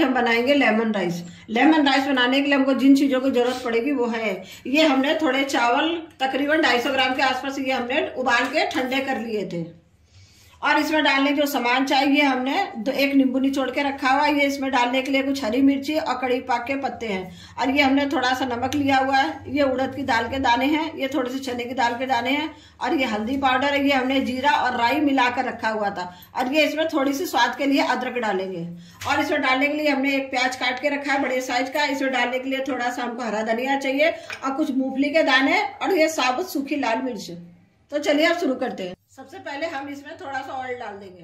आज हम बनाएंगे लेमन राइस। लेमन राइस बनाने के लिए हमको जिन चीजों की जरूरत पड़ेगी वो है, ये हमने थोड़े चावल तकरीबन 250 ग्राम के आसपास ये हमने उबाल के ठंडे कर लिए थे। और इसमें डालने जो सामान चाहिए हमने एक नींबू निचोड़ के रखा हुआ है, ये इसमें डालने के लिए कुछ हरी मिर्ची और कड़ी पाक के पत्ते हैं। और ये हमने थोड़ा सा नमक लिया हुआ है, ये उड़द की दाल के दाने हैं, ये थोड़े से चने की दाल के दाने हैं, और ये हल्दी पाउडर है, ये हमने जीरा और राई मिलाकर रखा हुआ था। और ये इसमें थोड़ी सी स्वाद के लिए अदरक डालेंगे। और इसमें डालने के लिए हमने एक प्याज काट के रखा है बड़े साइज का। इसमें डालने के लिए थोड़ा सा हमको हरा धनिया चाहिए और कुछ मूंगफली के दाने और ये साबुत सूखी लाल मिर्च। तो चलिए अब शुरू करते हैं। सबसे पहले हम इसमें थोड़ा सा ऑयल डाल देंगे।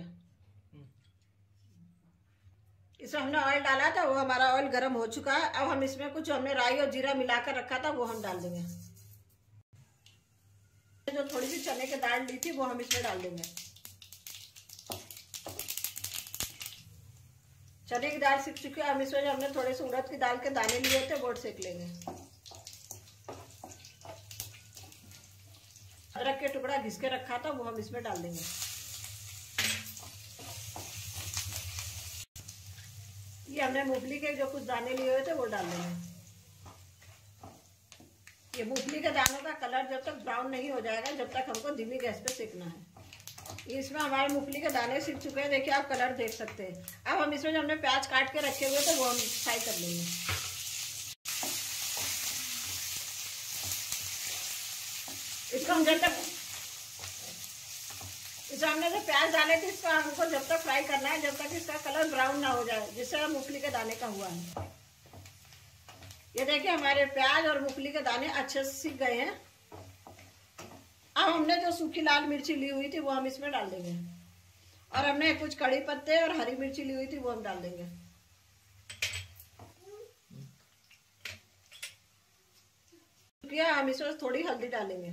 इसमें हमने ऑयल डाला था, वो हमारा ऑयल गर्म हो चुका है। अब हम इसमें कुछ हमने राई और जीरा मिलाकर रखा था वो हम डाल देंगे। जो थोड़ी सी चने की दाल ली थी वो हम इसमें डाल देंगे। चने की दाल सीख चुकी है, हम इसमें जो हमने थोड़े से उड़द की दाल के दाने लिए थे वो सेक लेंगे। अदरक के टुकड़ा घिस के रखा था वो हम इसमें डाल देंगे। ये हमने मूंगफली के जो कुछ दाने लिए हुए थे वो डाल देंगे। ये मूंगफली के दानों का कलर जब तक ब्राउन नहीं हो जाएगा जब तक हमको धीमी गैस पे सेकना है। इसमें हमारे मूंगफली के दाने सीख चुके हैं, देखिए आप कलर देख सकते हैं। अब हम इसमें जो हमने प्याज काट के रखे हुए थे वो हम फ्राई कर लेंगे। इसको हम जब तक इसमें हमने जो प्याज डाले थे इसको हमको जब तक फ्राई करना है जब तक इसका कलर ब्राउन ना हो जाए, जिससे मूंगफली के दाने का हुआ है। ये देखिए हमारे प्याज और मूंगफली के दाने अच्छे से सीख गए हैं। अब हमने जो सूखी लाल मिर्ची ली हुई थी वो हम इसमें डाल देंगे। और हमने कुछ कड़ी पत्ते और हरी मिर्ची ली हुई थी वो हम डाल देंगे। हम इसमें थोड़ी हल्दी डालेंगे।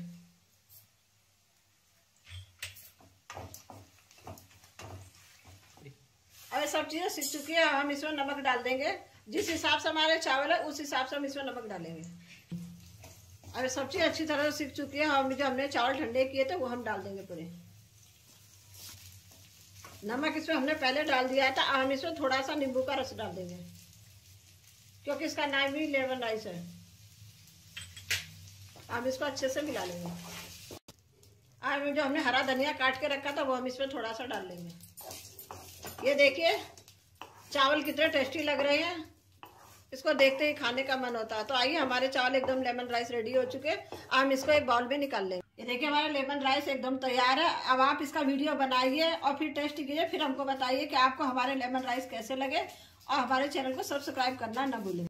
अब सब चीजें सीख चुकी है, हम इसमें नमक डाल देंगे। जिस हिसाब से हमारे चावल है उस हिसाब से हम इसमें नमक डालेंगे। अब सब चीज अच्छी तरह से सीख चुकी है, हम जो हमने चावल ठंडे किए थे वो हम डाल देंगे पूरे। नमक इसमें हमने पहले डाल दिया था, हम इसमें थोड़ा सा नींबू का रस डाल देंगे क्योंकि इसका नाम ही लेमन राइस है। हम इसको अच्छे से मिला लेंगे। अब जो हमने हरा धनिया काट के रखा था वो हम इसमें थोड़ा सा डाल लेंगे। ये देखिए चावल कितने टेस्टी लग रहे हैं, इसको देखते ही खाने का मन होता है। तो आइए हमारे चावल एकदम लेमन राइस रेडी हो चुके हैं, हम इसको एक बाउल में निकाल लेंगे। ये देखिए हमारा लेमन राइस एकदम तैयार है। अब आप इसका वीडियो बनाइए और फिर टेस्ट कीजिए, फिर हमको बताइए कि आपको हमारे लेमन राइस कैसे लगे। और हमारे चैनल को सब्सक्राइब करना ना भूलें।